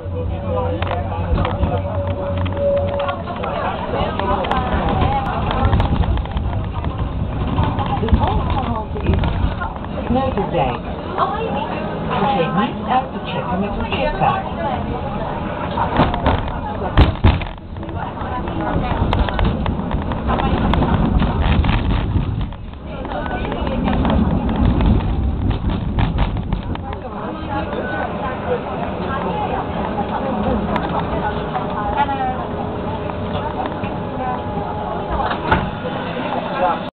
The alcohol is no today. Okay, nice out to check and make a check back.